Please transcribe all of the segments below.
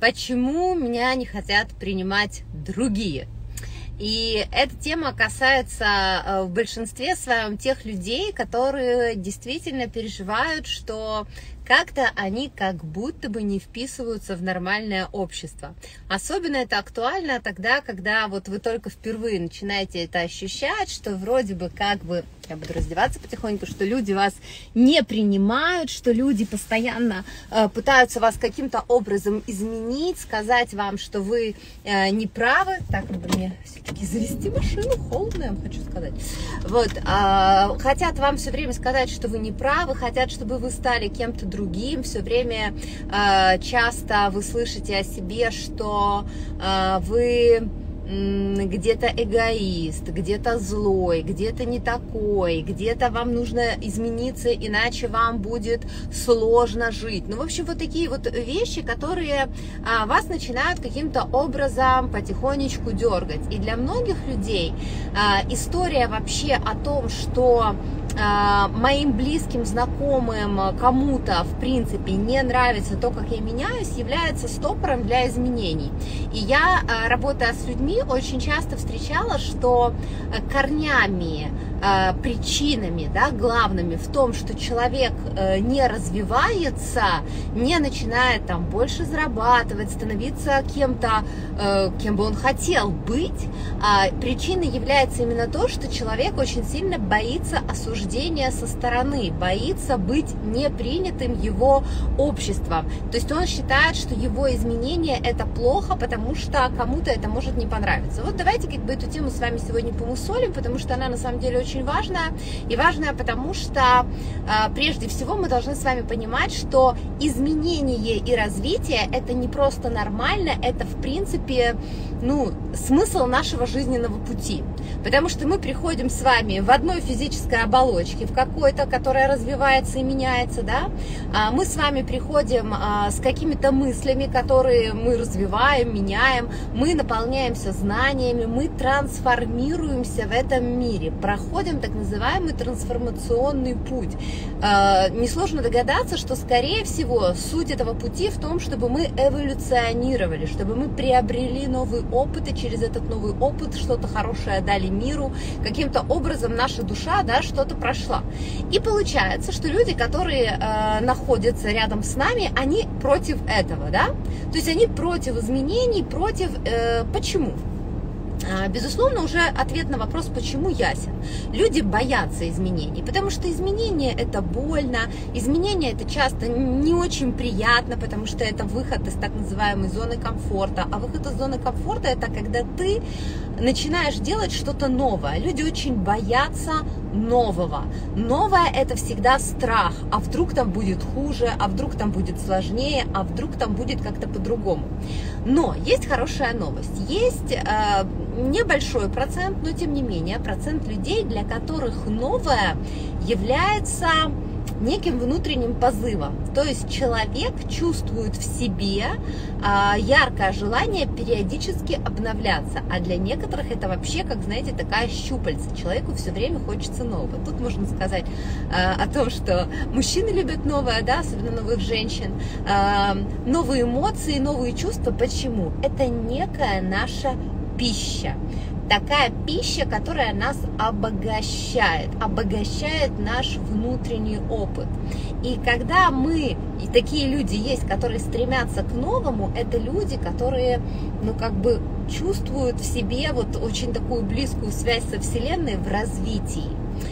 Почему меня не хотят принимать другие? И эта тема касается в большинстве своем тех людей, которые действительно переживают, что как-то они как будто бы не вписываются в нормальное общество. Особенно это актуально тогда, когда вот вы только впервые начинаете это ощущать, что вроде бы как бы, я буду раздеваться потихоньку, что люди вас не принимают, что люди постоянно пытаются вас каким-то образом изменить, сказать вам, что вы не правы. Так, надо мне все-таки завести машину, холодно, я вам хочу сказать. Вот, хотят вам все время сказать, что вы не правы, хотят, чтобы вы стали кем-то другим, все время часто вы слышите о себе, что вы где-то эгоист, где-то злой, где-то не такой, где-то вам нужно измениться, иначе вам будет сложно жить. Ну, в общем, вот такие вот вещи, которые вас начинают каким-то образом потихонечку дергать. И для многих людей история вообще о том, что моим близким, знакомым, кому-то, в принципе, не нравится то, как я меняюсь, является стопором для изменений. И я, работая с людьми, очень часто встречала, что корнями, причинами, да, главными в том, что человек не развивается, не начинает там больше зарабатывать, становиться кем-то, кем бы он хотел быть, причиной является именно то, что человек очень сильно боится осуждения со стороны, боится быть непринятым его обществом. То есть он считает, что его изменения это плохо, потому что кому-то это может не понравиться. Вот давайте как бы эту тему с вами сегодня помусолим, потому что она на самом деле очень важная, и важная потому, что прежде всего мы должны с вами понимать, что изменение и развитие это не просто нормально, это в принципе, ну, смысл нашего жизненного пути, потому что мы приходим с вами в одной физической оболочке, в какой-то, которая развивается и меняется, да, мы с вами приходим с какими-то мыслями, которые мы развиваем, меняем, мы наполняемся знаниями, мы трансформируемся в этом мире, проходим так называемый трансформационный путь. Несложно догадаться, что, скорее всего, суть этого пути в том, чтобы мы эволюционировали, чтобы мы приобрели новый опыт, и через этот новый опыт что-то хорошее дали миру, каким-то образом наша душа, да, что-то прошла. И получается, что люди, которые находятся рядом с нами, они против этого, да, то есть они против изменений, против... Почему? Безусловно, уже ответ на вопрос, почему ясен. Люди боятся изменений, потому что изменения это больно, изменения это часто не очень приятно, потому что это выход из так называемой зоны комфорта. А выход из зоны комфорта это когда ты начинаешь делать что-то новое. Люди очень боятся нового. Новое это всегда страх. А вдруг там будет хуже, а вдруг там будет сложнее, а вдруг там будет как-то по-другому. Но есть хорошая новость. Есть небольшой процент, но тем не менее процент людей, для которых новое является неким внутренним позывом. То есть человек чувствует в себе яркое желание периодически обновляться. А для некоторых это вообще, как, знаете, такая щупальца. Человеку все время хочется нового. Тут можно сказать о том, что мужчины любят новое, да, особенно новых женщин, новые эмоции, новые чувства. Почему? Это некая наша пища. Такая пища, которая нас обогащает наш внутренний опыт. И когда мы, и такие люди есть, которые стремятся к новому, это люди, которые, ну, как бы чувствуют в себе вот очень такую близкую связь со Вселенной в развитии.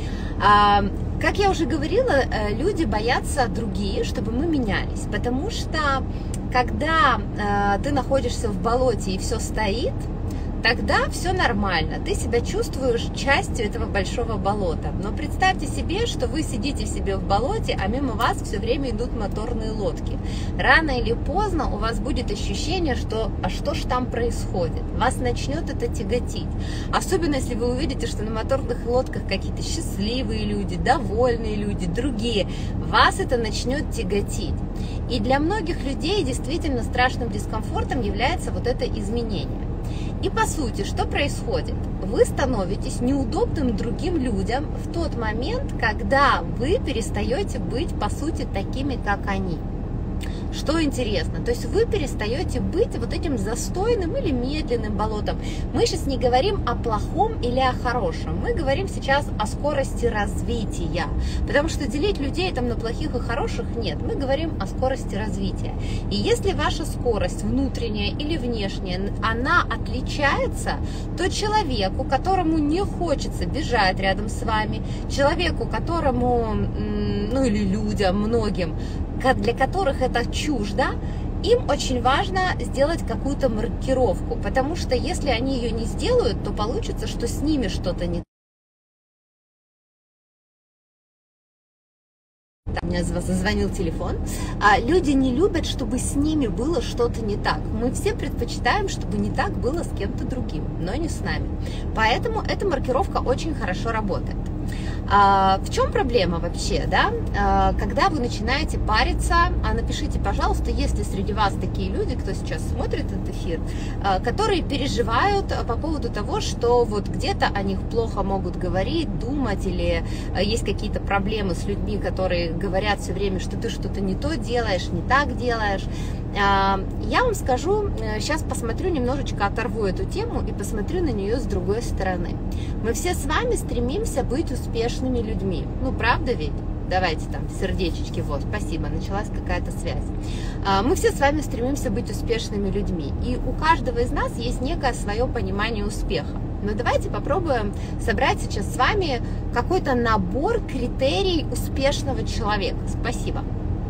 Как я уже говорила, люди боятся другие, чтобы мы менялись, потому что когда ты находишься в болоте и все стоит, тогда все нормально, ты себя чувствуешь частью этого большого болота. Но представьте себе, что вы сидите себе в болоте, а мимо вас все время идут моторные лодки. Рано или поздно у вас будет ощущение, что а что ж там происходит? Вас начнет это тяготить. Особенно если вы увидите, что на моторных лодках какие-то счастливые люди, довольные люди, другие. Вас это начнет тяготить. И для многих людей действительно страшным дискомфортом является вот это изменение. И по сути, что происходит? Вы становитесь неудобным другим людям в тот момент, когда вы перестаете быть, по сути, такими, как они. что интересно. То есть вы перестаете быть вот этим застойным или медленным болотом. Мы сейчас не говорим о плохом или о хорошем. Мы говорим сейчас о скорости развития. Потому что делить людей там на плохих и хороших нет. Мы говорим о скорости развития. И если ваша скорость внутренняя или внешняя, она отличается, то человеку, которому не хочется бежать рядом с вами, человеку, которому, ну или людям, многим, для которых это чуждо, им очень важно сделать какую-то маркировку, потому что если они ее не сделают, то получится, что с ними что-то не так. Мне зазвонил телефон. Люди не любят, чтобы с ними было что-то не так. Мы все предпочитаем, чтобы не так было с кем-то другим, но не с нами. Поэтому эта маркировка очень хорошо работает. В чем проблема вообще, да? Когда вы начинаете париться, напишите, пожалуйста, есть ли среди вас такие люди, кто сейчас смотрит этот эфир, которые переживают по поводу того, что вот где-то о них плохо могут говорить, думать, или есть какие-то проблемы с людьми, которые говорят все время, что ты что-то не то делаешь, не так делаешь. Я вам скажу, сейчас посмотрю, немножечко оторву эту тему и посмотрю на нее с другой стороны. Мы все с вами стремимся быть успешными людьми. Ну, правда ведь? Давайте там сердечечки, вот, спасибо, началась какая-то связь. Мы все с вами стремимся быть успешными людьми. И у каждого из нас есть некое свое понимание успеха. Но давайте попробуем собрать сейчас с вами какой-то набор критерий успешного человека. Спасибо.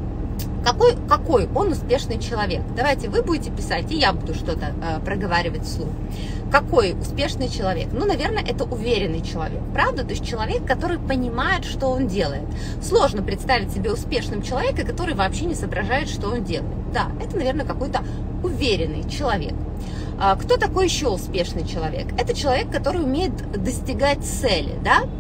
Какой он успешный человек? Давайте вы будете писать, и я буду что-то проговаривать вслух. Какой успешный человек? Ну, наверное, это уверенный человек, правда? То есть человек, который понимает, что он делает. Сложно представить себе успешным человека, который вообще не соображает, что он делает. Да, это, наверное, какой-то уверенный человек. Кто такой еще успешный человек? Это человек, который умеет достигать цели,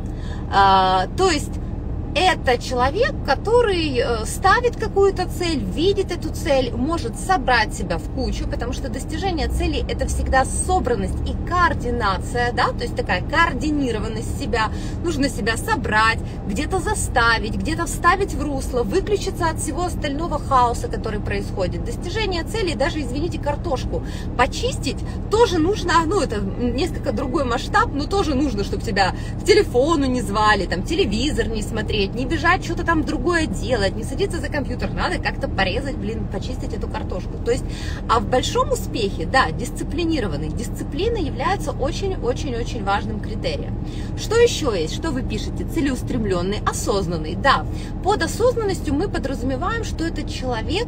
да? То есть это человек, который ставит какую-то цель, видит эту цель, может собрать себя в кучу, потому что достижение цели – это всегда собранность и координация, да, то есть такая координированность себя, нужно себя собрать, где-то заставить, где-то вставить в русло, выключиться от всего остального хаоса, который происходит. Достижение цели, даже, извините, картошку почистить тоже нужно, ну, это несколько другой масштаб, но тоже нужно, чтобы тебя к телефону не звали, там, телевизор не смотреть, не бежать, что-то там другое делать, не садиться за компьютер, надо как-то порезать, почистить эту картошку. То есть, а в большом успехе, да, дисциплинированный. Дисциплина является очень-очень-очень важным критерием. Что еще есть? Что вы пишете? Целеустремленный, осознанный. Да, под осознанностью мы подразумеваем, что этот человек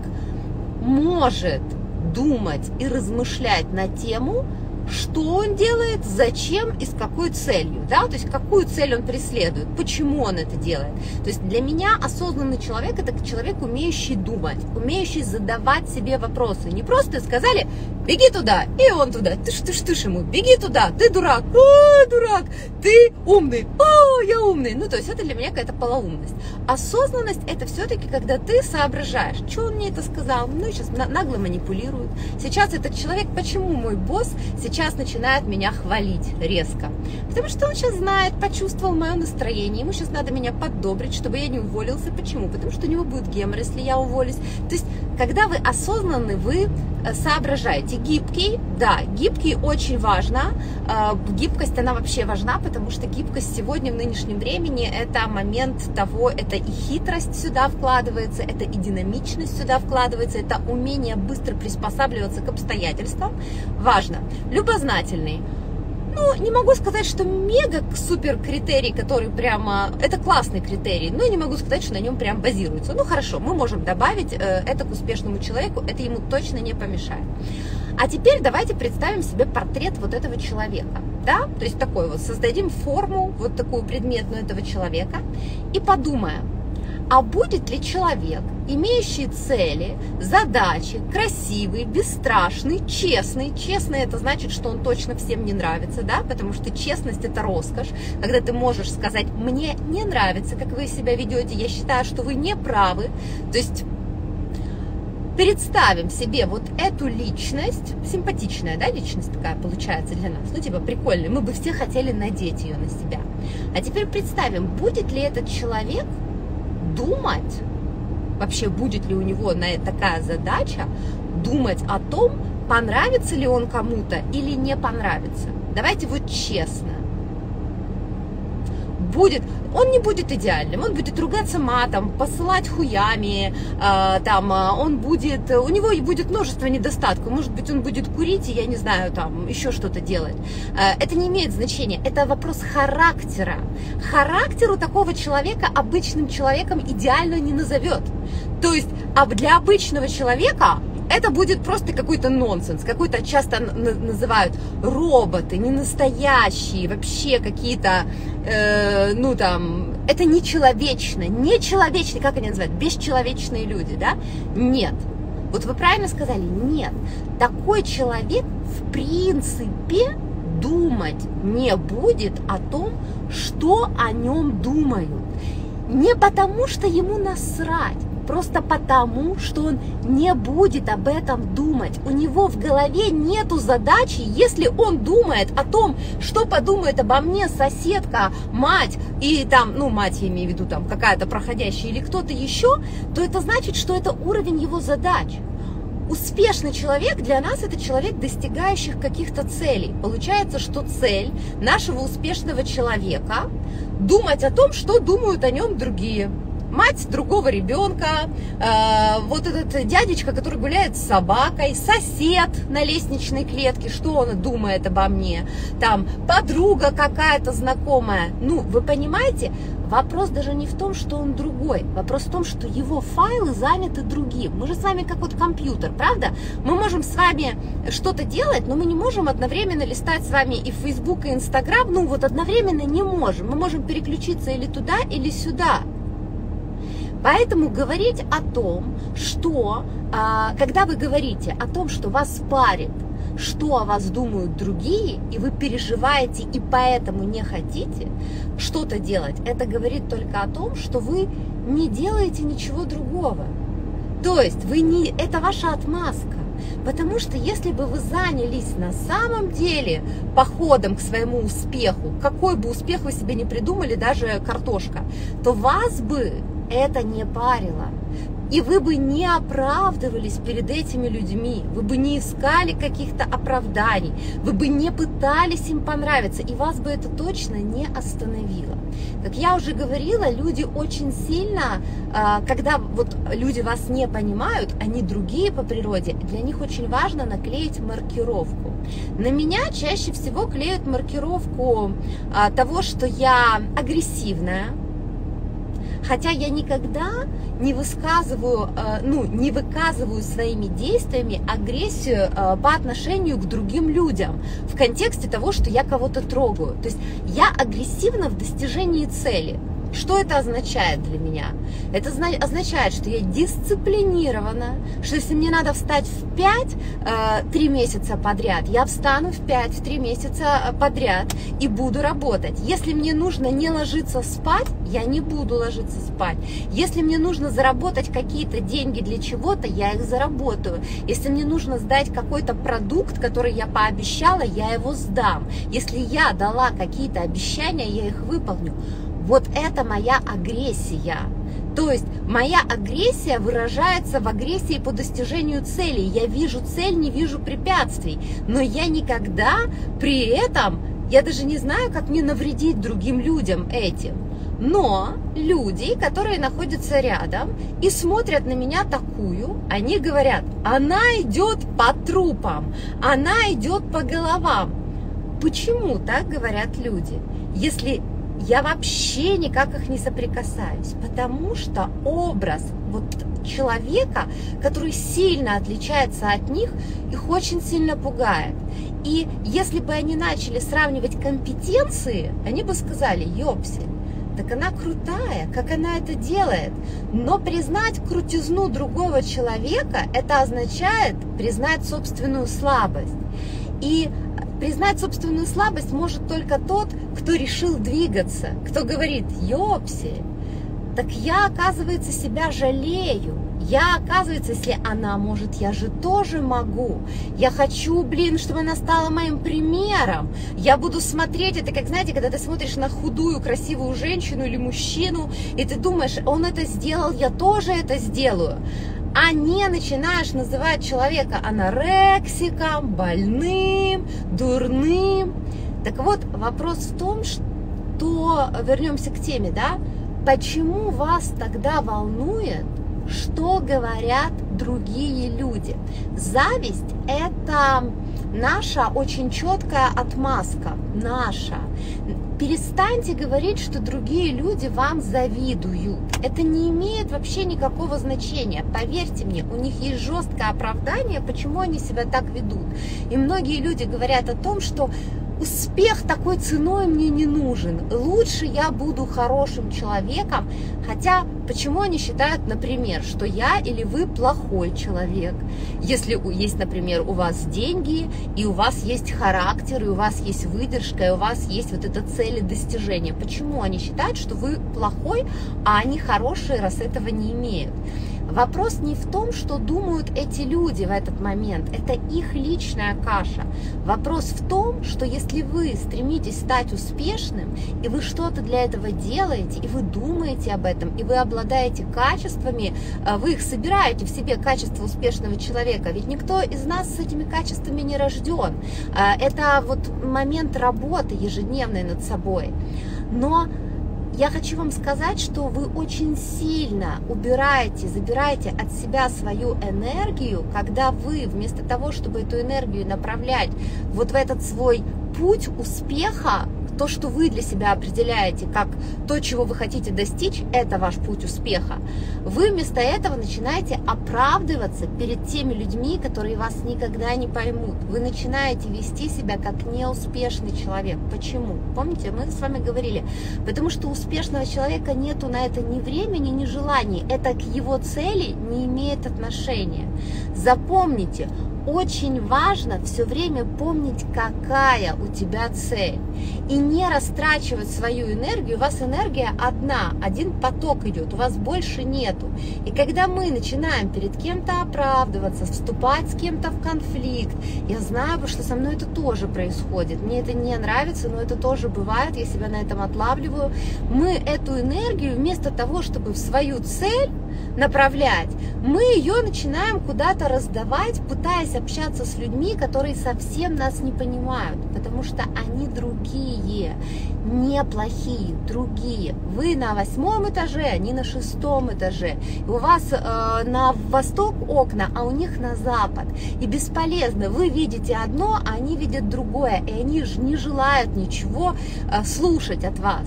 может думать и размышлять на тему, что он делает, зачем и с какой целью, да, то есть какую цель он преследует, почему он это делает. То есть для меня осознанный человек – это человек, умеющий думать, умеющий задавать себе вопросы. Не просто сказали «беги туда», и он туда, ты ж ему, беги туда, ты дурак, о, дурак, ты умный, о, я умный. Ну, то есть это для меня какая-то полоумность. Осознанность – это все-таки, когда ты соображаешь, что он мне это сказал, ну, сейчас нагло манипулирует. Сейчас этот человек, почему мой босс сейчас начинает меня хвалить резко? Потому что он сейчас знает, почувствовал мое настроение, ему сейчас надо меня поддобрить, чтобы я не уволился. Почему? Потому что у него будет гемор, если я уволюсь. То есть, когда вы осознанны, вы соображаете. Гибкий, да, гибкий очень важно. Гибкость, она вообще важна, потому что гибкость сегодня в нынешнем времени это момент того, это и хитрость сюда вкладывается, это и динамичность сюда вкладывается, это умение быстро приспосабливаться к обстоятельствам. Важно. Любознательный. Ну, не могу сказать, что мега-супер критерий, который прямо, это классный критерий, но не могу сказать, что на нем прям базируется. Ну, хорошо, мы можем добавить это к успешному человеку, это ему точно не помешает. А теперь давайте представим себе портрет вот этого человека, да, то есть такой вот, создадим форму, вот такую предметную этого человека и подумаем, а будет ли человек, имеющий цели, задачи, красивый, бесстрашный, честный? Честный – это значит, что он точно всем не нравится, да, потому что честность – это роскошь, когда ты можешь сказать, мне не нравится, как вы себя ведете, я считаю, что вы не правы. То есть представим себе вот эту личность, симпатичная, да, личность такая получается для нас, ну, типа прикольная, мы бы все хотели надеть ее на себя. А теперь представим, будет ли этот человек думать вообще будет ли у него такая задача, думать о том, понравится ли он кому-то или не понравится. Давайте вот честно. Он не будет идеальным, он будет ругаться матом, посылать хуями, у него будет множество недостатков, может быть, он будет курить, и я не знаю, там, еще что-то делать. Это не имеет значения, это вопрос характера. Характер у такого человека обычным человеком идеально не назовет. То есть, для обычного человека это будет просто какой-то нонсенс, какой-то часто называют роботы, не настоящие, вообще какие-то, это нечеловечно, как они называют, бесчеловечные люди, да? Нет. Вот вы правильно сказали, нет. Такой человек в принципе думать не будет о том, что о нем думают. Не потому, что ему насрать. Просто потому, что он не будет об этом думать. У него в голове нету задачи, если он думает о том, что подумает обо мне соседка, мать, и там, мать я имею в виду, там какая-то проходящая или кто-то еще, то это значит, что это уровень его задач. Успешный человек для нас это человек, достигающих каких-то целей. Получается, что цель нашего успешного человека – думать о том, что думают о нем другие. Мать другого ребенка, вот этот дядечка, который гуляет с собакой, сосед на лестничной клетке, что он думает обо мне, там подруга какая-то знакомая. Вы понимаете, вопрос даже не в том, что он другой, вопрос в том, что его файлы заняты другим. Мы же с вами как вот компьютер, правда? Мы можем с вами что-то делать, но мы не можем одновременно листать с вами и Facebook, и Instagram, одновременно не можем. Мы можем переключиться или туда, или сюда. Поэтому говорить о том, что, когда вы говорите о том, что вас парит, что о вас думают другие, и вы переживаете и поэтому не хотите что-то делать, это говорит только о том, что вы не делаете ничего другого. То есть это ваша отмазка. Потому что если бы вы занялись на самом деле походом к своему успеху, какой бы успех вы себе не придумали, даже картошка, то вас бы это не парило. И вы бы не оправдывались перед этими людьми, вы бы не искали каких-то оправданий, вы бы не пытались им понравиться, и вас бы это точно не остановило. Как я уже говорила, люди очень сильно, когда люди вас не понимают, они другие по природе, для них очень важно наклеить маркировку. На меня чаще всего клеят маркировку того, что я агрессивная, хотя я никогда не выказываю своими действиями агрессию по отношению к другим людям в контексте того, что я кого-то трогаю. То есть я агрессивна в достижении цели. Что это означает для меня? Это означает, что я дисциплинирована, что если мне надо встать в 5 3 месяца подряд, я встану в 5 3 месяца подряд и буду работать. Если мне нужно не ложиться спать, я не буду ложиться спать. Если мне нужно заработать какие-то деньги для чего-то, я их заработаю. Если мне нужно сдать какой-то продукт, который я пообещала, я его сдам. Если я дала какие-то обещания, я их выполню. Вот это моя агрессия. То есть моя агрессия выражается в агрессии по достижению целей. Я вижу цель, не вижу препятствий. Но я никогда при этом, я даже не знаю, как мне навредить другим людям этим. Но люди, которые находятся рядом и смотрят на меня такую, они говорят, она идет по трупам, она идет по головам. Почему так говорят люди, если я вообще никак их не соприкасаюсь? Потому что образ человека, который сильно отличается от них, их очень сильно пугает. И если бы они начали сравнивать компетенции, они бы сказали, ёпсель, так она крутая, как она это делает. Но признать крутизну другого человека, это означает признать собственную слабость. И признать собственную слабость может только тот, кто решил двигаться, кто говорит, ёпсель, так я, оказывается, себя жалею. Я, оказывается, если она может, я же тоже могу. Я хочу, чтобы она стала моим примером. Я буду смотреть, это как, знаете, когда ты смотришь на худую, красивую женщину или мужчину, и ты думаешь, он это сделал, я тоже это сделаю. А не начинаешь называть человека анорексиком, больным, дурным. Так вот, вопрос в том, что, вернемся к теме, да, почему вас тогда волнует, что говорят другие люди? Зависть – это наша очень четкая отмазка, наша. Перестаньте говорить, что другие люди вам завидуют. Это не имеет вообще никакого значения. Поверьте мне, у них есть жесткое оправдание, почему они себя так ведут. И многие люди говорят о том, что успех такой ценой мне не нужен. Лучше я буду хорошим человеком. Хотя, почему они считают, например, что я или вы плохой человек? Если есть, например, у вас деньги, и у вас есть характер, и у вас есть выдержка, и у вас есть вот эта цель и достижение. Почему они считают, что вы плохой, а они хорошие, раз этого не имеют? Вопрос не в том, что думают эти люди в этот момент, это их личная каша. Вопрос в том, что если вы стремитесь стать успешным, и вы что-то для этого делаете, и вы думаете об этом, и вы обладаете качествами, вы их собираете в себе, качество успешного человека, ведь никто из нас с этими качествами не рожден. Это вот момент работы ежедневной над собой. Но я хочу вам сказать, что вы очень сильно забираете от себя свою энергию, когда вы вместо того, чтобы эту энергию направлять вот в этот свой путь успеха, то, что вы для себя определяете как то, чего вы хотите достичь, это ваш путь успеха, вы вместо этого начинаете оправдываться перед теми людьми, которые вас никогда не поймут. Вы начинаете вести себя как неуспешный человек. Почему? Помните, мы с вами говорили, потому что у успешного человека нету на это ни времени, ни желаний. Это к его цели не имеет отношения. Запомните, очень важно все время помнить, какая у тебя цель. И не растрачивать свою энергию. У вас энергия одна, один поток идет, у вас больше нету. И когда мы начинаем перед кем-то оправдываться, вступать с кем-то в конфликт, я знаю, что со мной это тоже происходит. Мне это не нравится, но это тоже бывает, я себя на этом отлавливаю. Мы эту энергию вместо того, чтобы в свою цель направлять, мы ее начинаем куда-то раздавать, пытаясь общаться с людьми, которые совсем нас не понимают, потому что они другие, неплохие, другие. Вы на 8 этаже, они на 6 этаже. И у вас на восток окна, а у них на запад. И бесполезно, вы видите одно, а они видят другое, и они же не желают ничего слушать от вас.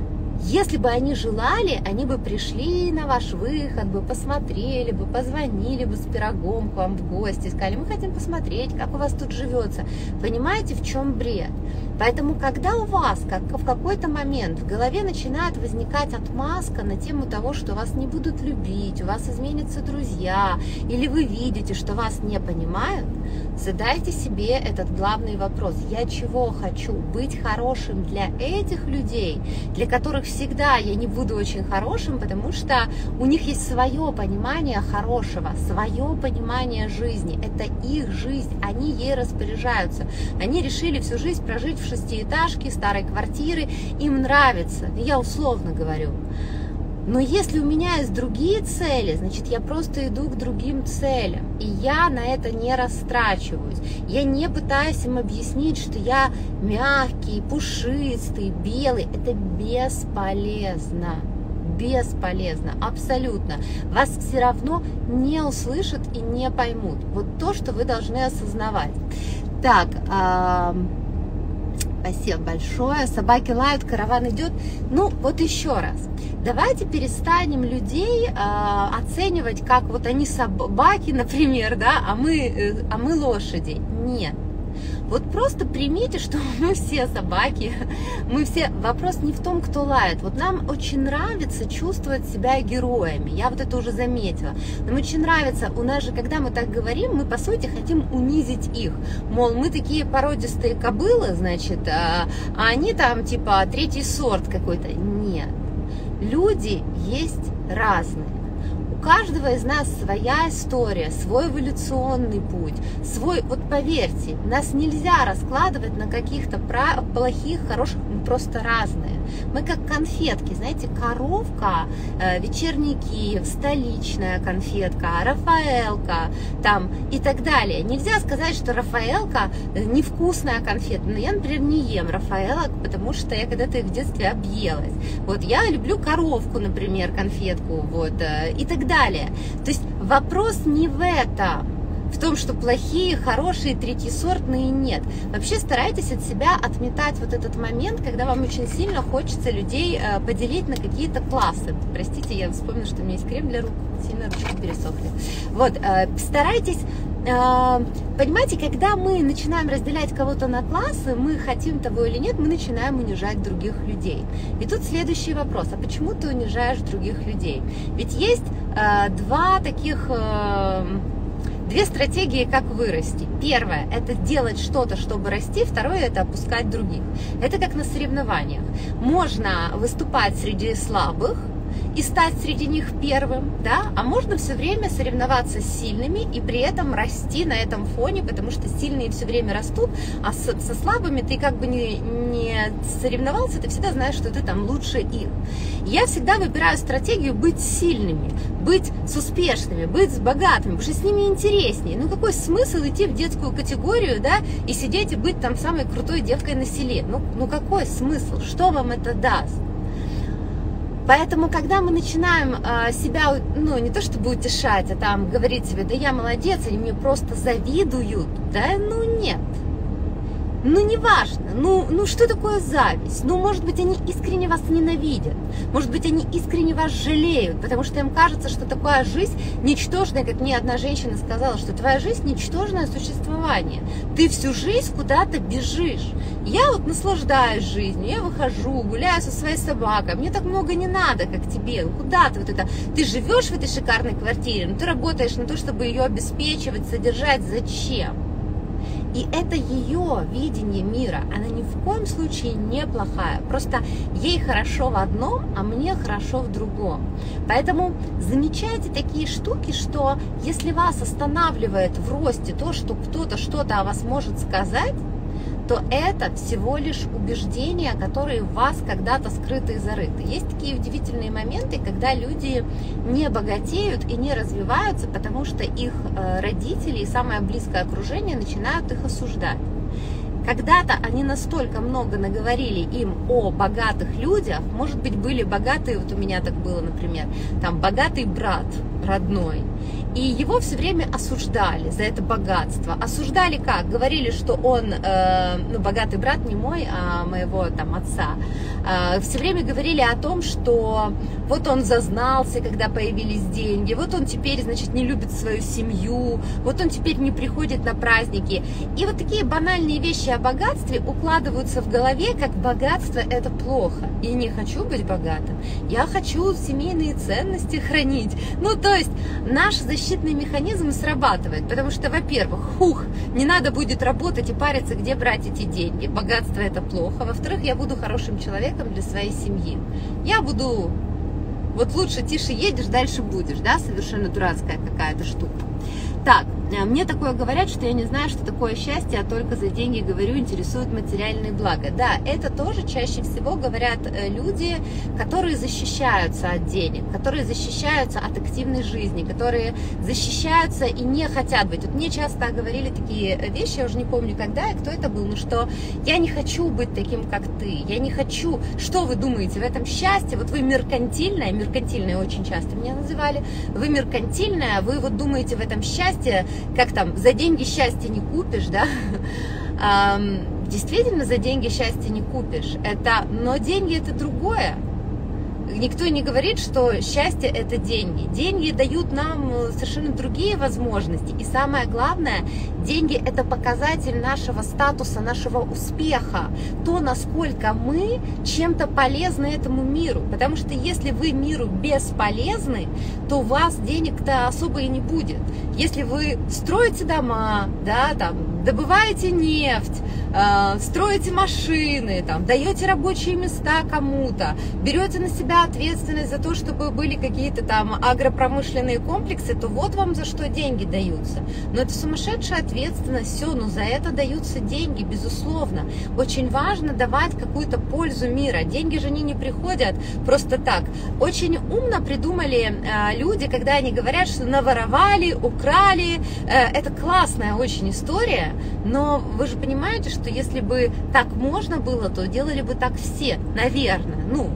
Если бы они желали, они бы пришли на ваш выход, бы посмотрели бы, позвонили бы с пирогом к вам в гости, сказали, мы хотим посмотреть, как у вас тут живется. Понимаете, в чем бред? Поэтому, когда у вас в какой-то момент в голове начинает возникать отмазка на тему того, что вас не будут любить, у вас изменятся друзья, или вы видите, что вас не понимают, задайте себе этот главный вопрос. Я чего хочу? Быть хорошим для этих людей, для которых всегда я не буду очень хорошим, потому что у них есть свое понимание хорошего, свое понимание жизни. Это их жизнь, они ей распоряжаются. Они решили всю жизнь прожить в 6-этажке, старой квартиры, им нравится, я условно говорю. Но если у меня есть другие цели, значит, я просто иду к другим целям, и я на это не растрачиваюсь. Я не пытаюсь им объяснить, что я мягкий, пушистый, белый. Это бесполезно. Бесполезно, абсолютно. Вас все равно не услышат и не поймут. Вот то, что вы должны осознавать. Так, спасибо большое. Собаки лают, караван идет. Ну, вот еще раз. Давайте перестанем людей оценивать, как вот они собаки, например, да, а мы лошади. Нет. Вот просто примите, что мы все собаки, мы все... Вопрос не в том, кто лает. Вот нам очень нравится чувствовать себя героями. Я вот это уже заметила. Нам очень нравится, у нас же, когда мы так говорим, мы, по сути, хотим унизить их. Мол, мы такие породистые кобылы, значит, а они там, типа, третий сорт какой-то. Нет. Люди есть разные. У каждого из нас своя история, свой эволюционный путь, свой, вот поверьте, нас нельзя раскладывать на каких-то плохих, хороших, мы просто разные. Мы как конфетки, знаете, коровка, вечерний Киев, столичная конфетка, Рафаэлка там и так далее. Нельзя сказать, что Рафаэлка невкусная конфета. Но я, например, не ем Рафаэлок, потому что я когда-то их в детстве объелась. Вот я люблю коровку, например, конфетку, вот, и так далее. То есть вопрос не в этом. В том, что плохие, хорошие, третьесортные нет. Вообще старайтесь от себя отметать вот этот момент, когда вам очень сильно хочется людей поделить на какие-то классы. Простите, я вспомнила, что у меня есть крем для рук, сильно ручки пересохли. Вот, старайтесь, понимаете, когда мы начинаем разделять кого-то на классы, мы хотим того или нет, мы начинаем унижать других людей. И тут следующий вопрос, а почему ты унижаешь других людей? Ведь есть две стратегии, как вырасти. Первое – это делать что-то, чтобы расти. Второе – это опускать других. Это как на соревнованиях. Можно выступать среди слабых и стать среди них первым, да? А можно все время соревноваться с сильными и при этом расти на этом фоне, потому что сильные все время растут, а со слабыми ты как бы не соревновался, ты всегда знаешь, что ты там лучше их. Я всегда выбираю стратегию быть сильными, быть с успешными, быть с богатыми, потому что с ними интереснее. Ну какой смысл идти в детскую категорию, да, и сидеть и быть там самой крутой девкой на селе? Ну какой смысл? Что вам это даст? Поэтому, когда мы начинаем себя, ну, не то чтобы утешать, а там говорить себе, да я молодец, они мне просто завидуют, да, ну нет. Ну, неважно, ну что такое зависть? Ну, может быть, они искренне вас ненавидят, может быть, они искренне вас жалеют, потому что им кажется, что такая жизнь ничтожная, как мне одна женщина сказала, что твоя жизнь ничтожное существование, ты всю жизнь куда-то бежишь. Я вот наслаждаюсь жизнью, я выхожу, гуляю со своей собакой, мне так много не надо, как тебе, ну, куда ты вот это, ты живешь в этой шикарной квартире, но ты работаешь на то, чтобы ее обеспечивать, содержать, зачем? И это ее видение мира, она ни в коем случае не плохая, просто ей хорошо в одном, а мне хорошо в другом. Поэтому замечайте такие штуки, что если вас останавливает в росте то, что кто-то что-то о вас может сказать, то это всего лишь убеждения, которые в вас когда-то скрыты и зарыты. Есть такие удивительные моменты, когда люди не богатеют и не развиваются, потому что их родители и самое близкое окружение начинают их осуждать. Когда-то они настолько много наговорили им о богатых людях, может быть, были богатые, вот у меня так было, например, там богатый брат родной, и его все время осуждали за это богатство. Осуждали как? Говорили, что он, ну, богатый брат не мой, а моего там отца. Все время говорили о том, что вот он зазнался, когда появились деньги, вот он теперь, значит, не любит свою семью, вот он теперь не приходит на праздники. И вот такие банальные вещи о богатстве укладываются в голове, как богатство это плохо. И не хочу быть богатым, я хочу семейные ценности хранить. Ну, то есть наш защитный механизм срабатывает, потому что, во-первых, не надо будет работать и париться, где брать эти деньги, богатство это плохо. Во-вторых, я буду хорошим человеком для своей семьи. Я буду, вот лучше тише едешь, дальше будешь, да, совершенно дурацкая какая-то штука. Так, мне такое говорят, что я не знаю, что такое счастье, а только за деньги говорю, интересуют материальные блага. Да, это тоже чаще всего говорят люди, которые защищаются от денег, которые защищаются от активной жизни, которые защищаются и не хотят быть. Вот мне часто говорили такие вещи, я уже не помню когда и кто это был, но что я не хочу быть таким, как ты, я не хочу, что вы думаете в этом счастье, вот вы меркантильная очень часто меня называли, вы меркантильная, вы вот думаете в этом счастье, как там, за деньги счастье не купишь, да, действительно за деньги счастье не купишь, но деньги это другое. Никто не говорит, что счастье это деньги. Деньги дают нам совершенно другие возможности. И самое главное, деньги это показатель нашего статуса, нашего успеха. То, насколько мы чем-то полезны этому миру. Потому что если вы миру бесполезны, то у вас денег-то особо и не будет. Если вы строите дома, да, там, добываете нефть, строите машины, там, даете рабочие места кому-то, берете на себя ответственность за то, чтобы были какие-то там агропромышленные комплексы, то вот вам за что деньги даются. Но это сумасшедшая ответственность, все, но за это даются деньги, безусловно. Очень важно давать какую-то пользу мира. Деньги же они не приходят просто так. Очень умно придумали люди, когда они говорят, что наворовали, украли. Это классная очень история, но вы же понимаете, что если бы так можно было, то делали бы так все, наверное. Ну,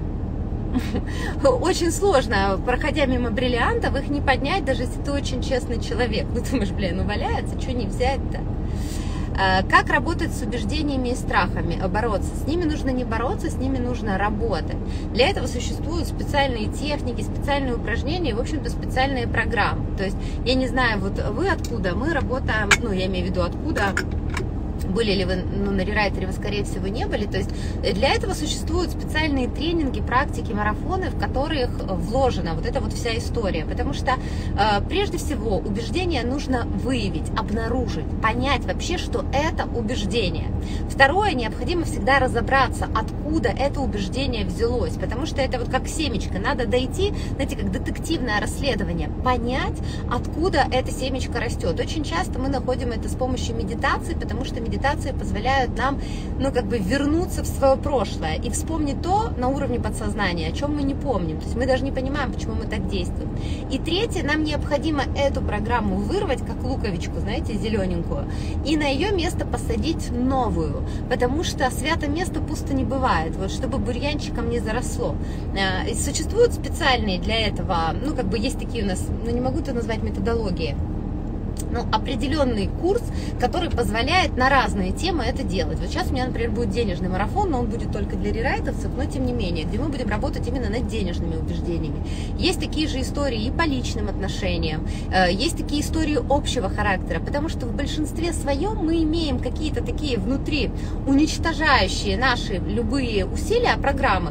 очень сложно, проходя мимо бриллиантов, их не поднять, даже если ты очень честный человек. Ну, думаешь, блин, ну валяется, что не взять-то? Как работать с убеждениями и страхами, бороться? С ними нужно не бороться, с ними нужно работать. Для этого существуют специальные техники, специальные упражнения и, в общем-то, специальные программы. То есть, я не знаю, вот вы откуда, мы работаем, ну, я имею в виду откуда, были ли вы на рерайтере, вы, скорее всего, не были. То есть для этого существуют специальные тренинги, практики, марафоны, в которых вложена вот эта вот вся история. Потому что, прежде всего, убеждение нужно выявить, обнаружить, понять вообще, что это убеждение. Второе, необходимо всегда разобраться, откуда это убеждение взялось. Потому что это вот как семечко. Надо дойти, знаете, как детективное расследование, понять, откуда это семечко растет. Очень часто мы находим это с помощью медитации, потому что медитации позволяют нам, ну, как бы вернуться в свое прошлое и вспомнить то на уровне подсознания, о чем мы не помним. То есть мы даже не понимаем, почему мы так действуем. И третье, нам необходимо эту программу вырвать, как луковичку, знаете, зелененькую, и на ее место посадить новую, потому что свято место пусто не бывает, вот, чтобы бурьянчиком не заросло. И существуют специальные для этого, ну, как бы есть такие у нас, ну, не могу это назвать методологии, ну, определенный курс, который позволяет на разные темы это делать. Вот сейчас у меня, например, будет денежный марафон, но он будет только для рерайтовцев, но тем не менее, где мы будем работать именно над денежными убеждениями. Есть такие же истории и по личным отношениям, есть такие истории общего характера, потому что в большинстве своем мы имеем какие-то такие внутри уничтожающие наши любые усилия программы,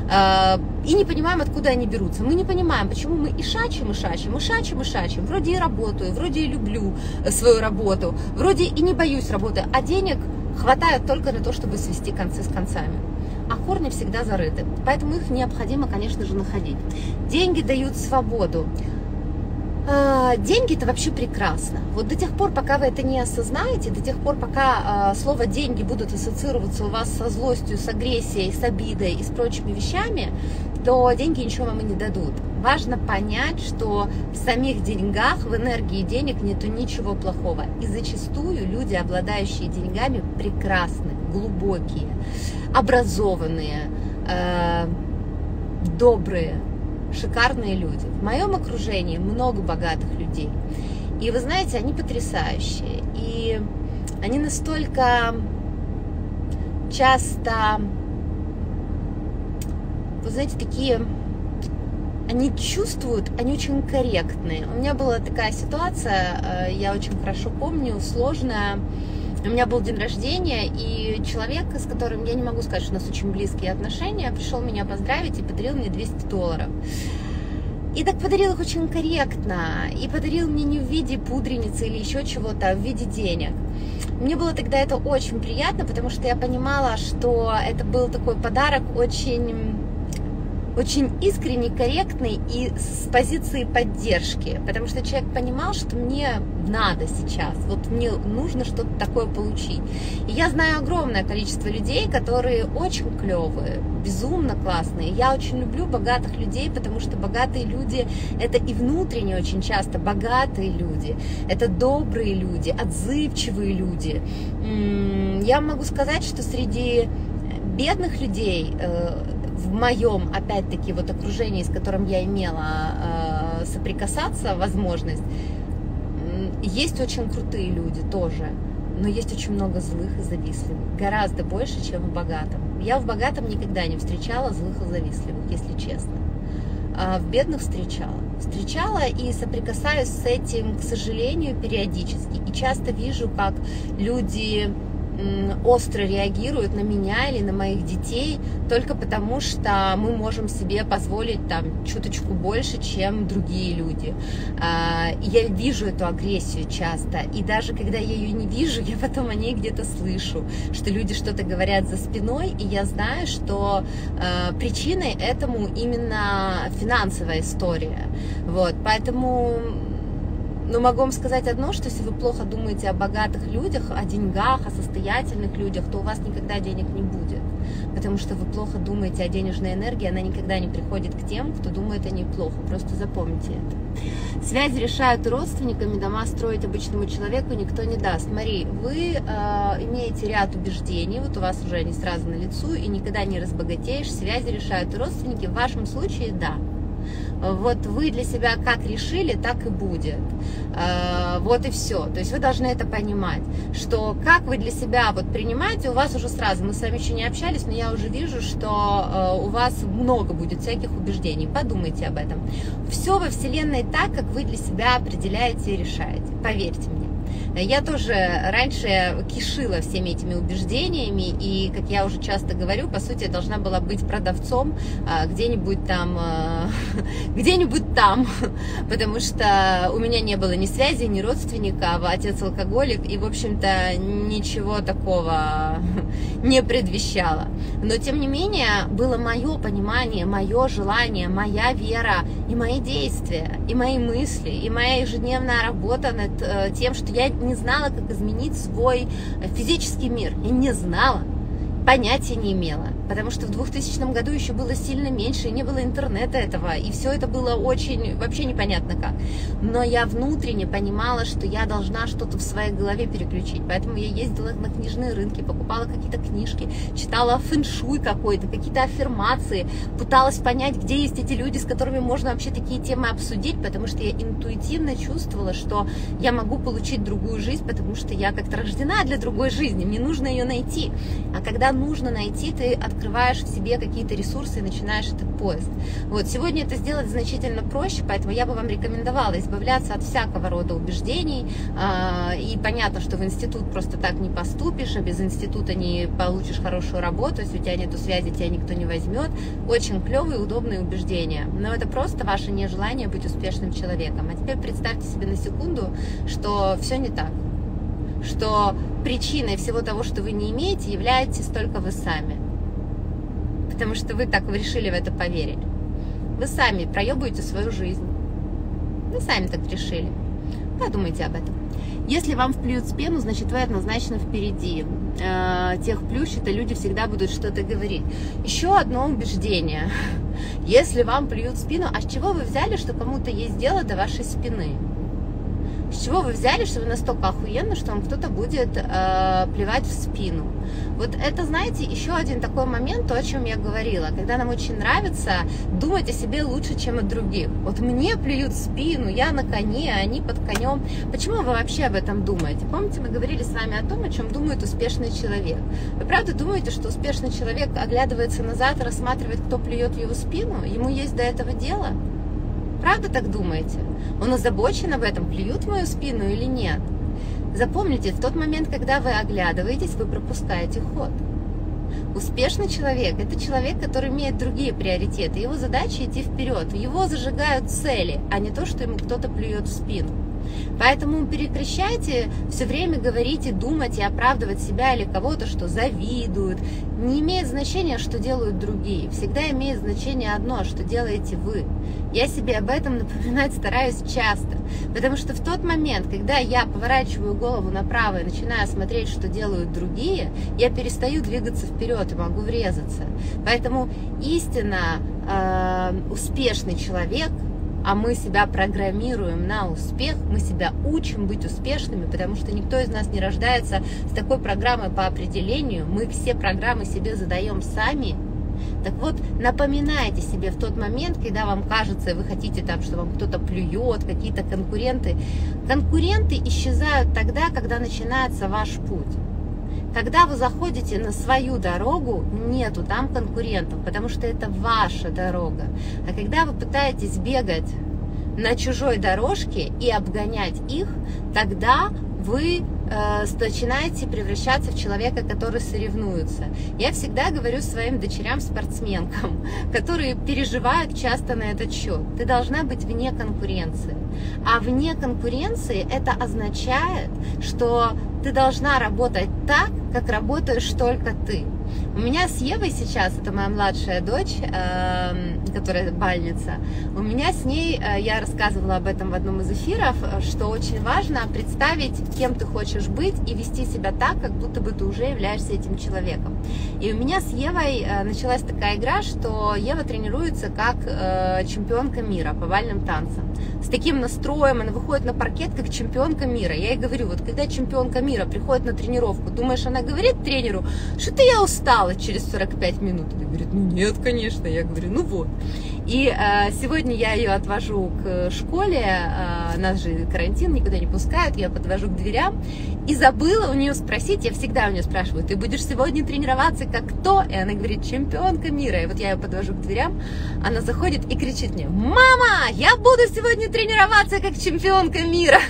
и не понимаем, откуда они берутся. Мы не понимаем, почему мы и шачим, и шачим, и шачим, и шачим. Вроде и работаю, вроде и люблю свою работу, вроде и не боюсь работы, а денег хватает только на то, чтобы свести концы с концами. А корни всегда зарыты, поэтому их необходимо, конечно же, находить. Деньги дают свободу. Деньги – это вообще прекрасно. Вот до тех пор, пока вы это не осознаете, до тех пор, пока слово «деньги» будут ассоциироваться у вас со злостью, с агрессией, с обидой и с прочими вещами, то деньги ничего вам и не дадут. Важно понять, что в самих деньгах, в энергии денег нету ничего плохого. И зачастую люди, обладающие деньгами, прекрасны, глубокие, образованные, добрые, шикарные люди. В моем окружении много богатых людей. И вы знаете, они потрясающие. И они настолько часто, вы знаете, такие, они чувствуют, они очень корректные. У меня была такая ситуация, я очень хорошо помню, сложная. У меня был день рождения, и человек, с которым, я не могу сказать, что у нас очень близкие отношения, пришел меня поздравить и подарил мне $200. И так подарил их очень корректно, и подарил мне не в виде пудреницы или еще чего-то, а в виде денег. Мне было тогда это очень приятно, потому что я понимала, что это был такой подарок очень искренний, корректный и с позиции поддержки, потому что человек понимал, что мне надо сейчас, вот мне нужно что-то такое получить. И я знаю огромное количество людей, которые очень клевые, безумно классные. Я очень люблю богатых людей, потому что богатые люди – это и внутренне очень часто богатые люди, это добрые люди, отзывчивые люди. Я могу сказать, что среди бедных людей в моем, опять-таки, вот окружении, с которым я имела соприкасаться, возможность, есть очень крутые люди тоже, но есть очень много злых и завистливых, гораздо больше, чем в богатом. Я в богатом никогда не встречала злых и завистливых, если честно. А в бедных встречала и соприкасаюсь с этим, к сожалению, периодически. И часто вижу, как люди остро реагируют на меня или на моих детей только потому, что мы можем себе позволить там чуточку больше, чем другие люди. Я вижу эту агрессию часто, и даже когда я ее не вижу, я потом о ней где-то слышу, что люди что-то говорят за спиной, и я знаю, что причиной этому именно финансовая история. Вот, поэтому... Но могу вам сказать одно, что если вы плохо думаете о богатых людях, о деньгах, о состоятельных людях, то у вас никогда денег не будет. Потому что вы плохо думаете о денежной энергии, она никогда не приходит к тем, кто думает о ней плохо. Просто запомните это. Связи решают родственниками, дома строить обычному человеку никто не даст. Мари, вы имеете ряд убеждений, вот у вас уже они сразу на лицу, и никогда не разбогатеешь. Связи решают родственники, в вашем случае да. Вот вы для себя как решили, так и будет. Вот и все. То есть вы должны это понимать, что как вы для себя вот принимаете, у вас уже сразу, мы с вами еще не общались, но я уже вижу, что у вас много будет всяких убеждений. Подумайте об этом. Все во Вселенной так, как вы для себя определяете и решаете. Поверьте мне. Я тоже раньше кишила всеми этими убеждениями, и, как я уже часто говорю, по сути, я должна была быть продавцом где-нибудь там, потому что у меня не было ни связи, ни родственника, отец алкоголик, и, в общем-то, ничего такого не предвещало. Но, тем не менее, было мое понимание, мое желание, моя вера и мои действия, и мои мысли, и моя ежедневная работа над тем, что я не знала, как изменить свой физический мир. Я не знала, понятия не имела, потому что в 2000 году еще было сильно меньше, и не было интернета этого, и все это было очень, вообще непонятно как. Но я внутренне понимала, что я должна что-то в своей голове переключить, поэтому я ездила на книжные рынки, покупала какие-то книжки, читала фэн-шуй какой-то, какие-то аффирмации, пыталась понять, где есть эти люди, с которыми можно вообще такие темы обсудить, потому что я интуитивно чувствовала, что я могу получить другую жизнь, потому что я как-то рождена для другой жизни, мне нужно ее найти. А когда нужно найти, ты открываешь в себе какие-то ресурсы и начинаешь этот поиск. Вот, сегодня это сделать значительно проще, поэтому я бы вам рекомендовала избавляться от всякого рода убеждений, и понятно, что в институт просто так не поступишь, а без института не получишь хорошую работу, если у тебя нету связи, тебя никто не возьмет. Очень клевые, удобные убеждения, но это просто ваше нежелание быть успешным человеком. А теперь представьте себе на секунду, что все не так, что причиной всего того, что вы не имеете, являетесь только вы сами. Потому что вы так решили в это поверить. Вы сами проебываете свою жизнь. Вы сами так решили. Подумайте об этом. Если вам вплюют в спину, значит вы однозначно впереди. Тех плющит, и люди всегда будут что-то говорить. Еще одно убеждение. Если вам плюют в спину, а с чего вы взяли, что кому-то есть дело до вашей спины? С чего вы взяли, что вы настолько охуенно, что вам кто-то будет плевать в спину? Вот это, знаете, еще один такой момент, то, о чем я говорила, когда нам очень нравится думать о себе лучше, чем о других. Вот мне плюют в спину, я на коне, они под конем. Почему вы вообще об этом думаете? Помните, мы говорили с вами о том, о чем думает успешный человек. Вы правда думаете, что успешный человек оглядывается назад и рассматривает, кто плюет в его спину? Ему есть до этого дело? Правда так думаете? Он озабочен об этом, плюют в мою спину или нет? Запомните, в тот момент, когда вы оглядываетесь, вы пропускаете ход. Успешный человек – это человек, который имеет другие приоритеты. Его задача – идти вперед. Его зажигают цели, а не то, что ему кто-то плюет в спину. Поэтому прекращайте все время говорить и думать и оправдывать себя или кого-то, что завидуют. Не имеет значения, что делают другие. Всегда имеет значение одно, что делаете вы. Я себе об этом напоминать стараюсь часто. Потому что в тот момент, когда я поворачиваю голову направо и начинаю смотреть, что делают другие, я перестаю двигаться вперед и могу врезаться. Поэтому истинно успешный человек, а мы себя программируем на успех, мы себя учим быть успешными, потому что никто из нас не рождается с такой программой по определению, мы все программы себе задаем сами. Так вот, напоминайте себе в тот момент, когда вам кажется, вы хотите там, что вам кто-то плюет, какие-то конкуренты. Конкуренты исчезают тогда, когда начинается ваш путь. Когда вы заходите на свою дорогу, нету там конкурентов, потому что это ваша дорога. А когда вы пытаетесь бегать на чужой дорожке и обгонять их, тогда вы начинаете превращаться в человека, который соревнуется. Я всегда говорю своим дочерям-спортсменкам, которые переживают часто на этот счет: ты должна быть вне конкуренции. А вне конкуренции это означает, что ты должна работать так, как работаешь только ты. У меня с Евой сейчас, это моя младшая дочь, которая бальница, у меня с ней, я рассказывала об этом в одном из эфиров, что очень важно представить, кем ты хочешь быть, и вести себя так, как будто бы ты уже являешься этим человеком. И у меня с Евой началась такая игра, что Ева тренируется как чемпионка мира по бальным танцам. С таким настроем она выходит на паркет как чемпионка мира. Я ей говорю, вот когда чемпионка мира приходит на тренировку, думаешь, она говорит тренеру, что-то я устала через 45 минут? Она говорит, ну нет, конечно. Я говорю, ну вот. И сегодня я ее отвожу к школе, нас же карантин, никуда не пускают, я подвожу к дверям, и забыла у нее спросить, я всегда у нее спрашиваю, ты будешь сегодня тренироваться как кто? И она говорит, чемпионка мира. И вот я ее подвожу к дверям, она заходит и кричит мне, мама, я буду сегодня тренироваться как чемпионка мира.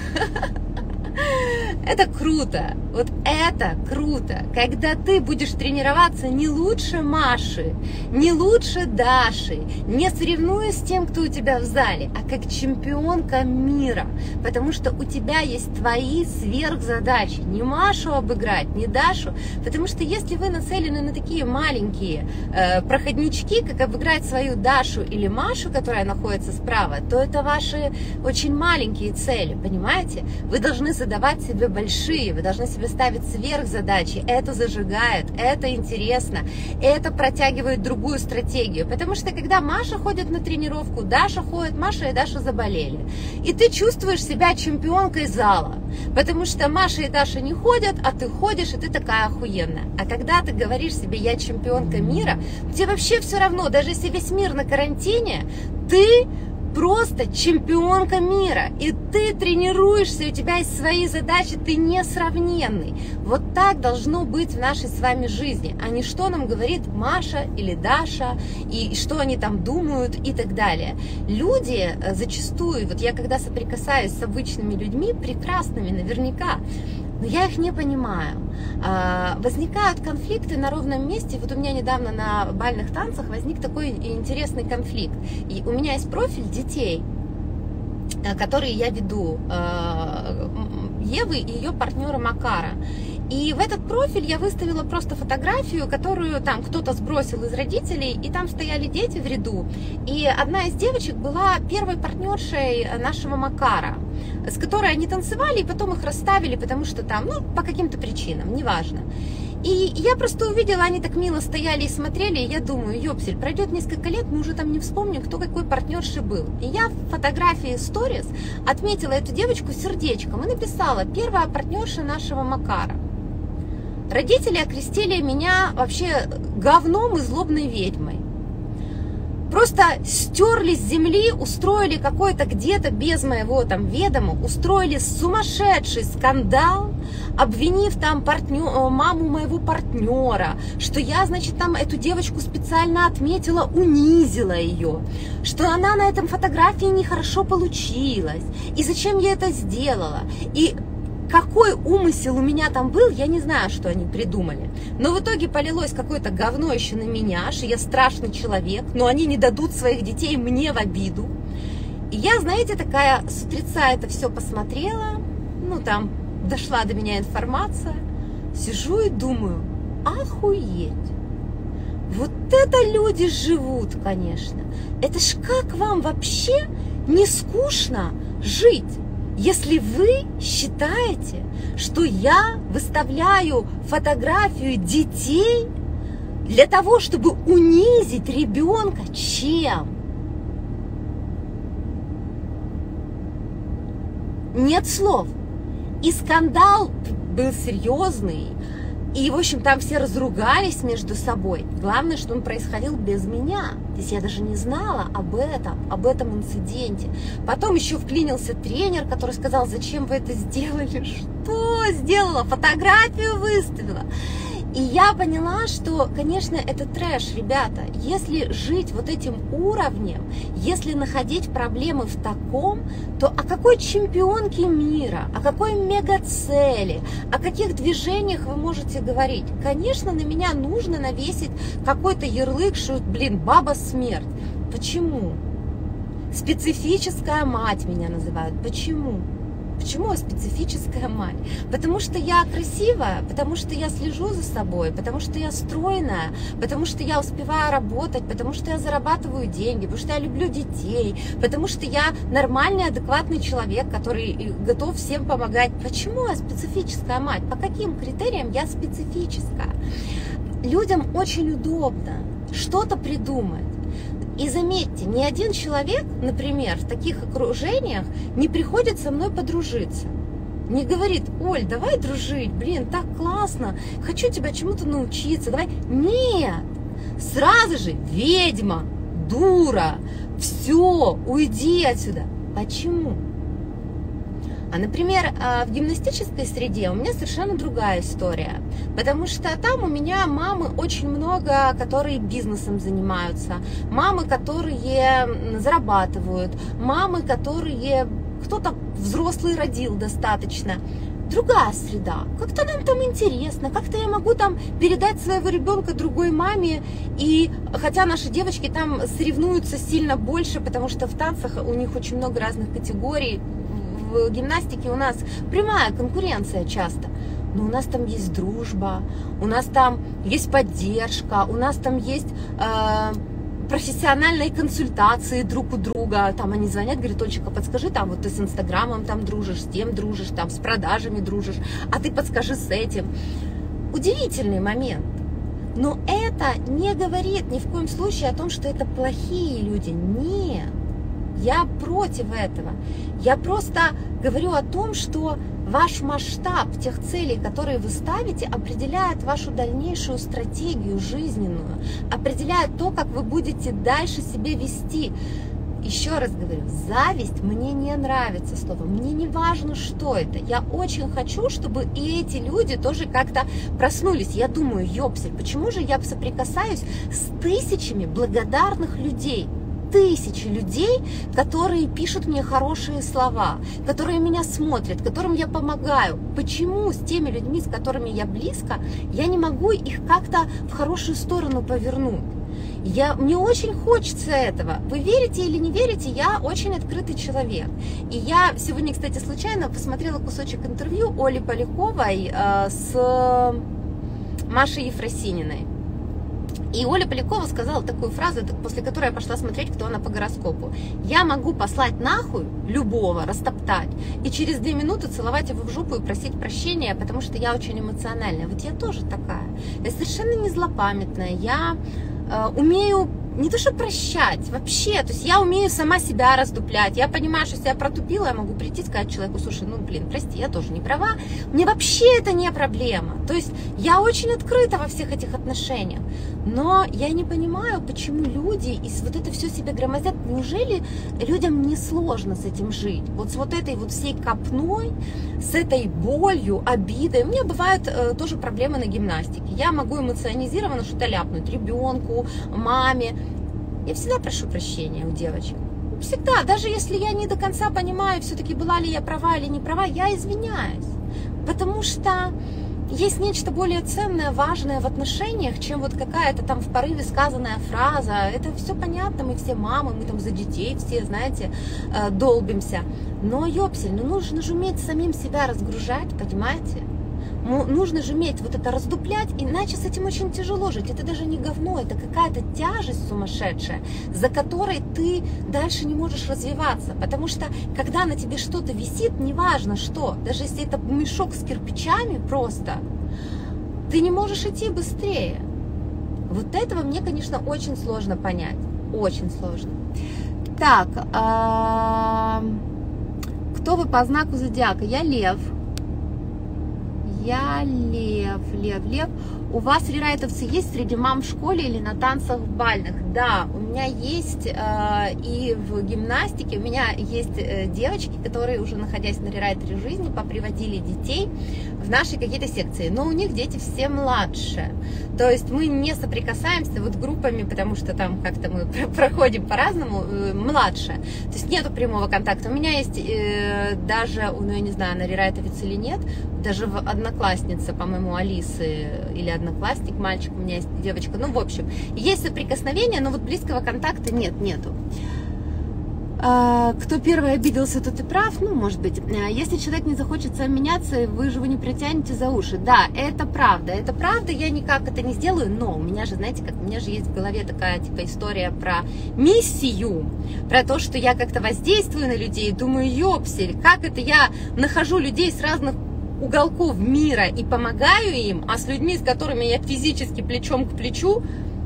Это круто, вот это круто, когда ты будешь тренироваться не лучше Маши, не лучше Даши, не соревнуясь с тем, кто у тебя в зале, а как чемпионка мира, потому что у тебя есть твои сверхзадачи, не Машу обыграть, не Дашу, потому что если вы нацелены на такие маленькие проходнички, как обыграть свою Дашу или Машу, которая находится справа, то это ваши очень маленькие цели, понимаете? Вы должны задавать себе большие, вы должны себе ставить сверхзадачи, это зажигает, это интересно, это протягивает другую стратегию, потому что когда Маша ходит на тренировку, Даша ходит, Маша и Даша заболели, и ты чувствуешь себя чемпионкой зала, потому что Маша и Даша не ходят, а ты ходишь, и ты такая охуенная. А когда ты говоришь себе, я чемпионка мира, тебе вообще все равно, даже если весь мир на карантине, ты просто чемпионка мира, и ты тренируешься, у тебя есть свои задачи, ты несравненный. Вот так должно быть в нашей с вами жизни, а не что нам говорит Маша или Даша, и что они там думают и так далее. Люди зачастую, вот я когда соприкасаюсь с обычными людьми, прекрасными наверняка, но я их не понимаю. Возникают конфликты на ровном месте. Вот у меня недавно на бальных танцах возник такой интересный конфликт. И у меня есть профиль детей, которые я веду, Евы и ее партнера Макара. И в этот профиль я выставила просто фотографию, которую там кто-то сбросил из родителей, и там стояли дети в ряду. И одна из девочек была первой партнершей нашего Макара, с которой они танцевали, и потом их расставили, потому что там, ну, по каким-то причинам, неважно. И я просто увидела, они так мило стояли и смотрели, и я думаю, ёпсель, пройдет несколько лет, мы уже там не вспомним, кто какой партнершей был. И я в фотографии сторис отметила эту девочку сердечком и написала: первая партнерша нашего Макара. Родители окрестили меня вообще говном и злобной ведьмой. Просто стерли с земли, устроили какой-то где-то без моего там ведома, устроили сумасшедший скандал, обвинив там маму моего партнера, что я, значит, там эту девочку специально отметила, унизила ее, что она на этом фотографии нехорошо получилась, и зачем я это сделала, и какой умысел у меня там был, я не знаю, что они придумали. Но в итоге полилось какое-то говно еще на меня, что я страшный человек, но они не дадут своих детей мне в обиду. И я, знаете, такая с утреца это все посмотрела, ну там дошла до меня информация, сижу и думаю, охуеть. Вот это люди живут, конечно. Это ж как вам вообще не скучно жить? Если вы считаете, что я выставляю фотографию детей для того, чтобы унизить ребенка, чем? Нет слов. И скандал был серьезный. И, в общем, там все разругались между собой. Главное, что он происходил без меня. То есть я даже не знала об этом инциденте. Потом еще вклинился тренер, который сказал, зачем вы это сделали? Что сделала? Фотографию выставила. И я поняла, что, конечно, это трэш, ребята. Если жить вот этим уровнем, если находить проблемы в таком, то о какой чемпионке мира, о какой мегацели, о каких движениях вы можете говорить? Конечно, на меня нужно навесить какой-то ярлык, что, блин, баба смерть. Почему? Специфическая мать меня называют. Почему? Почему специфическая мать? Потому что я красивая, потому что я слежу за собой, потому что я стройная, потому что я успеваю работать, потому что я зарабатываю деньги, потому что я люблю детей, потому что я нормальный, адекватный человек, который готов всем помогать. Почему я специфическая мать? По каким критериям я специфическая? Людям очень удобно что-то придумать. И заметьте, ни один человек, например, в таких окружениях не приходит со мной подружиться. Не говорит: Оль, давай дружить, блин, так классно, хочу тебя чему-то научиться, давай. Нет, сразу же: ведьма, дура, все, уйди отсюда. Почему? А, например, в гимнастической среде у меня совершенно другая история, потому что там у меня мамы очень много, которые бизнесом занимаются, мамы, которые зарабатывают, мамы, которые кто-то взрослый родил достаточно. Другая среда, как-то нам там интересно, как-то я могу там передать своего ребенка другой маме, и хотя наши девочки там соревнуются сильно больше, потому что в танцах у них очень много разных категорий, в гимнастике у нас прямая конкуренция часто, но у нас там есть дружба, у нас там есть поддержка, у нас там есть профессиональные консультации друг у друга, там они звонят, говорят: Ольчика, подскажи, там вот ты с Инстаграмом там дружишь, с тем дружишь, там с продажами дружишь, а ты подскажи с этим. Удивительный момент. Но это не говорит ни в коем случае о том, что это плохие люди. Нет. Я против этого. Я просто говорю о том, что ваш масштаб тех целей, которые вы ставите, определяет вашу дальнейшую стратегию жизненную, определяет то, как вы будете дальше себя вести. Еще раз говорю, зависть мне не нравится слово, мне не важно, что это. Я очень хочу, чтобы и эти люди тоже как-то проснулись. Я думаю: ёпсель, почему же я соприкасаюсь с тысячами благодарных людей? Тысячи людей, которые пишут мне хорошие слова, которые меня смотрят, которым я помогаю. Почему с теми людьми, с которыми я близко, я не могу их как-то в хорошую сторону повернуть? Мне очень хочется этого. Вы верите или не верите, я очень открытый человек. И я сегодня, кстати, случайно посмотрела кусочек интервью Оли Поляковой с Машей Ефросининой. И Оля Полякова сказала такую фразу, после которой я пошла смотреть, кто она по гороскопу. Я могу послать нахуй любого, растоптать, и через 2 минуты целовать его в жопу и просить прощения, потому что я очень эмоциональная. Вот я тоже такая. Я совершенно не злопамятная. Я умею не то что прощать, вообще, то есть я умею сама себя раздуплять, я понимаю, что если я протупила, я могу прийти и сказать человеку: слушай, ну блин, прости, я тоже не права, мне вообще это не проблема, то есть я очень открыта во всех этих отношениях, но я не понимаю, почему люди вот это все себе громоздят. Неужели людям не сложно с этим жить, вот с вот этой вот всей копной, с этой болью, обидой. У меня бывают тоже проблемы на гимнастике, я могу эмоционизированно что-то ляпнуть ребенку, маме. Я всегда прошу прощения у девочек. Всегда, даже если я не до конца понимаю, все-таки была ли я права или не права, я извиняюсь. Потому что есть нечто более ценное, важное в отношениях, чем вот какая-то там в порыве сказанная фраза. Это все понятно, мы все мамы, мы там за детей все, знаете, долбимся. Но, ёпсель, ну нужно же уметь самим себя разгружать, понимаете? Нужно же уметь вот это раздуплять, иначе с этим очень тяжело жить. Это даже не говно, это какая-то тяжесть сумасшедшая, за которой ты дальше не можешь развиваться. Потому что, когда на тебе что-то висит, неважно что, даже если это мешок с кирпичами просто, ты не можешь идти быстрее. Вот этого мне, конечно, очень сложно понять. Очень сложно. Так, кто вы по знаку зодиака? Я лев. Я лев. У вас рерайтовцы есть среди мам в школе или на танцах в бальных? Да, у меня есть и в гимнастике, у меня есть девочки, которые уже находясь на рерайтере жизни, поприводили детей в наши какие-то секции, но у них дети все младше, то есть мы не соприкасаемся вот группами, потому что там как-то мы проходим по-разному, младше, то есть нету прямого контакта. У меня есть даже, ну я не знаю, она рерайтерится или нет, даже одноклассница, по-моему, Алисы, или одноклассник, мальчик, у меня есть девочка, ну, в общем, есть соприкосновение, но вот близкого контакта нету. Кто первый обиделся, тот и прав, ну, может быть. Если человек не захочет с вами меняться, вы же его не притянете за уши. Да, это правда, я никак это не сделаю, но у меня же, знаете, как у меня же есть в голове такая, типа, история про миссию, про то, что я как-то воздействую на людей, думаю, ёпсель, как это я нахожу людей с разных уголков мира и помогаю им, а с людьми, с которыми я физически плечом к плечу,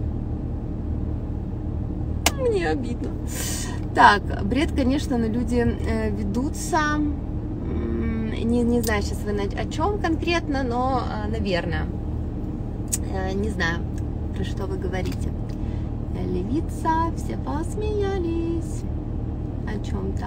мне обидно. Так, бред, конечно, но люди ведутся, не знаю сейчас вы о чем конкретно, но, наверное, не знаю, про что вы говорите. Левица, все посмеялись о чем-то.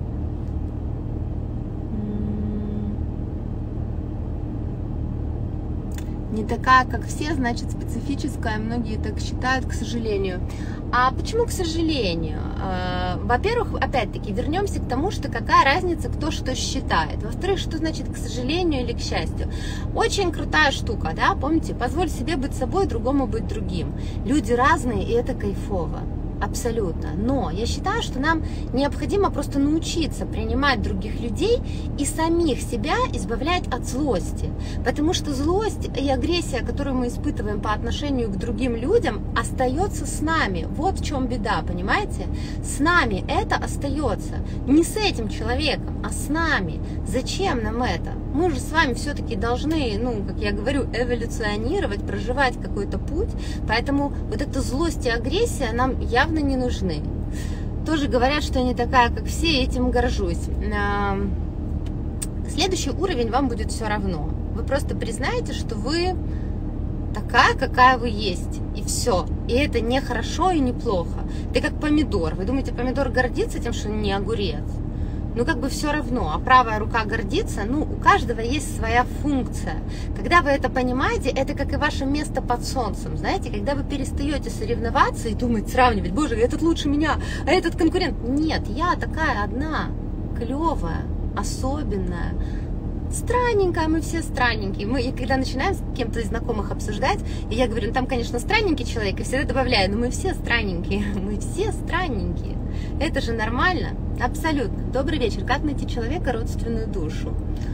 Не такая, как все, значит, специфическая, многие так считают, к сожалению. А почему к сожалению? Во-первых, опять-таки, вернемся к тому, что какая разница, кто что считает. Во-вторых, что значит к сожалению или к счастью? Очень крутая штука, да, помните, позволь себе быть собой, другому быть другим. Люди разные, и это кайфово. Абсолютно. Но я считаю, что нам необходимо просто научиться принимать других людей и самих себя избавлять от злости. Потому что злость и агрессия, которую мы испытываем по отношению к другим людям, остается с нами. Вот в чем беда, понимаете? С нами это остается. Не с этим человеком, а с нами. Зачем нам это? Мы же с вами все-таки должны, ну, как я говорю, эволюционировать, проживать какой-то путь. Поэтому вот эта злость и агрессия нам явно не нужны. Тоже говорят, что я не такая, как все, этим горжусь. Следующий уровень вам будет все равно. Вы просто признаете, что вы такая, какая вы есть. И все. И это не хорошо и не плохо. Это как помидор. Вы думаете, помидор гордится тем, что он не огурец? Ну, как бы все равно, а правая рука гордится, ну, у каждого есть своя функция. Когда вы это понимаете, это как и ваше место под солнцем, знаете, когда вы перестаете соревноваться и думать, сравнивать, боже, этот лучше меня, а этот конкурент. Нет, я такая одна, клевая, особенная, странненькая, мы все странненькие. Мы, когда начинаем с кем-то из знакомых обсуждать, и я говорю, ну, там, конечно, странненький человек, и всегда добавляю, но мы все странненькие, мы все странненькие. Это же нормально, абсолютно. Добрый вечер. Как найти человека, родственную душу?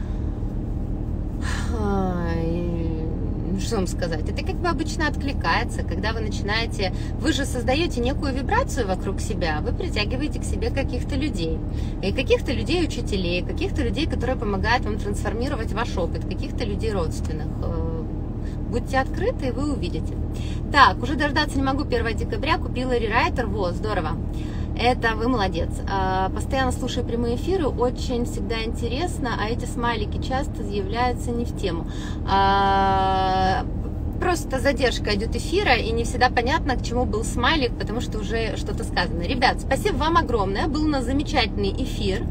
Что вам сказать? Это как бы обычно откликается, когда вы начинаете, вы же создаете некую вибрацию вокруг себя, вы притягиваете к себе каких-то людей, и каких-то людей учителей, каких-то людей, которые помогают вам трансформировать ваш опыт, каких-то людей родственных. Будьте открыты, и вы увидите. Так, уже дождаться не могу, 1 декабря купила рерайтер, вот, здорово. Это вы молодец. Постоянно слушаю прямые эфиры, очень всегда интересно, а эти смайлики часто являются не в тему. Просто задержка идет эфира, и не всегда понятно, к чему был смайлик, потому что уже что-то сказано. Ребят, спасибо вам огромное, был у нас замечательный эфир.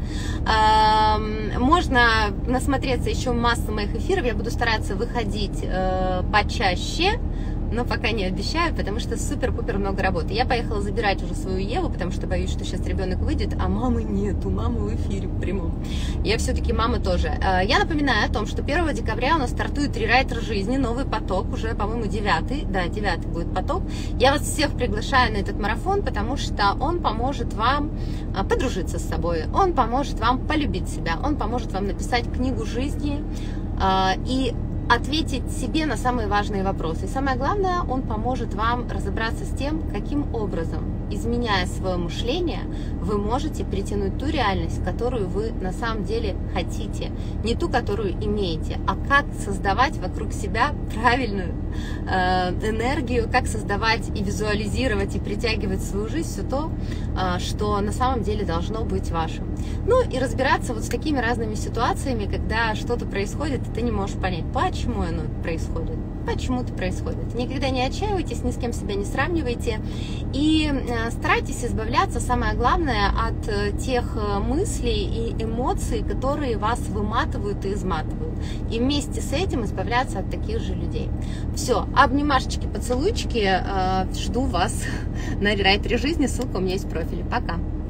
Можно насмотреться еще массу моих эфиров, я буду стараться выходить почаще, но пока не обещаю, потому что супер-пупер много работы. Я поехала забирать уже свою Еву, потому что боюсь, что сейчас ребенок выйдет, а мамы нету, мама в эфире в прямом. Я все-таки мама тоже. Я напоминаю о том, что 1 декабря у нас стартует рерайтер жизни, новый поток, уже, по-моему, 9-й, да, 9-й будет поток. Я вас всех приглашаю на этот марафон, потому что он поможет вам подружиться с собой, он поможет вам полюбить себя, он поможет вам написать книгу жизни и ответить себе на самые важные вопросы. И самое главное, он поможет вам разобраться с тем, каким образом, изменяя свое мышление, вы можете притянуть ту реальность, которую вы на самом деле хотите. Не ту, которую имеете, а как создавать вокруг себя правильную энергию, как создавать и визуализировать, и притягивать в свою жизнь все то, что на самом деле должно быть вашим. Ну и разбираться вот с такими разными ситуациями, когда что-то происходит, и ты не можешь понять, почему оно происходит. почему-то происходит. Никогда не отчаивайтесь, ни с кем себя не сравнивайте. И старайтесь избавляться, самое главное, от тех мыслей и эмоций, которые вас выматывают и изматывают. И вместе с этим избавляться от таких же людей. Все, обнимашечки, поцелуйчики, жду вас на райтере жизни, ссылка у меня есть в профиле. Пока!